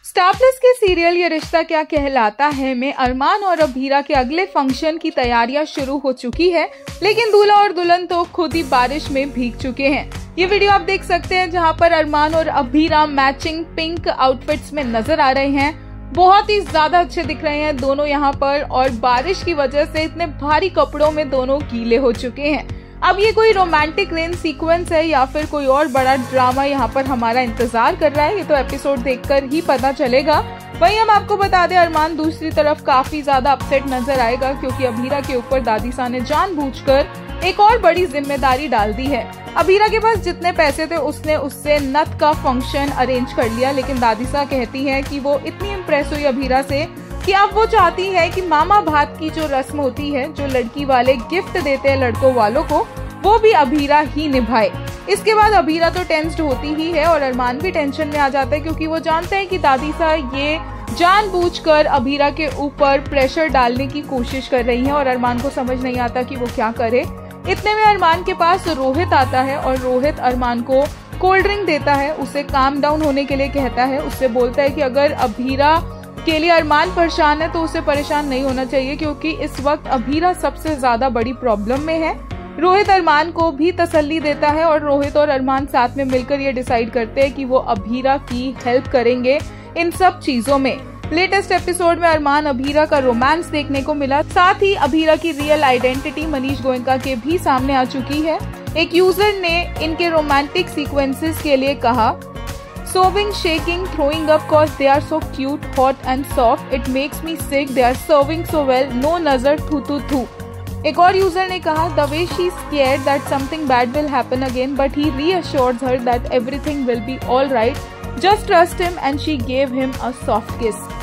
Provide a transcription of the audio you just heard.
Star plus के serial ये रिश्ता क्या कहलाता है में अरमान और अभीरा के अगले फंक्शन की तैयारियां शुरू हो चुकी है, लेकिन दूल्हा और दुल्हन तो खुद ही बारिश में भीग चुके हैं। ये वीडियो आप देख सकते हैं जहां पर अरमान और अभीरा मैचिंग पिंक आउटफिट्स में नजर आ रहे हैं। बहुत ही ज्यादा अच्छे दिख रहे हैं दोनों यहाँ पर, और बारिश की वजह से इतने भारी कपड़ों में दोनों गीले हो चुके हैं। अब ये कोई रोमांटिक रेन सीक्वेंस है या फिर कोई और बड़ा ड्रामा यहाँ पर हमारा इंतजार कर रहा है, ये तो एपिसोड देखकर ही पता चलेगा। वहीं हम आपको बता दें, अरमान दूसरी तरफ काफी ज्यादा अपसेट नजर आएगा क्योंकि अभीरा के ऊपर दादीसा ने जानबूझकर एक और बड़ी जिम्मेदारी डाल दी है। अभीरा के पास जितने पैसे थे उसने उससे नथ का फंक्शन अरेंज कर लिया, लेकिन दादीसा कहती है कि वो इतनी इम्प्रेस हुई अभीरा से कि अब वो चाहती है कि मामा भात की जो रस्म होती है, जो लड़की वाले गिफ्ट देते हैं लड़कों वालों को, वो भी अभीरा ही निभाए। इसके बाद अभीरा तो टेंस्ड होती ही है और अरमान भी टेंशन में आ जाता है क्योंकि वो जानते हैं कि दादीसा ये जानबूझकर अभीरा के ऊपर प्रेशर डालने की कोशिश कर रही है और अरमान को समझ नहीं आता कि वो क्या करे। इतने में अरमान के पास रोहित आता है और रोहित अरमान को कोल्ड ड्रिंक देता है, उसे काम डाउन होने के लिए कहता है। उससे बोलता है कि अगर अभीरा के लिए अरमान परेशान है तो उसे परेशान नहीं होना चाहिए क्योंकि इस वक्त अभीरा सबसे ज्यादा बड़ी प्रॉब्लम में है। रोहित अरमान को भी तसल्ली देता है और रोहित और अरमान साथ में मिलकर ये डिसाइड करते हैं कि वो अभीरा की हेल्प करेंगे इन सब चीजों में। लेटेस्ट एपिसोड में अरमान अभीरा का रोमांस देखने को मिला, साथ ही अभीरा की रियल आइडेंटिटी मनीष गोयनका के भी सामने आ चुकी है। एक यूजर ने इनके रोमांटिक सीक्वेंसेस के लिए कहा, Sewing, shaking, throwing up cause they are so cute, hot and soft. It makes me sick. They are serving so well. No nazar thu thu thu. एक और यूजर ने कहा, The way she is scared that something bad will happen again, but he reassures her that everything will be all right. Just trust him, and she gave him a soft kiss.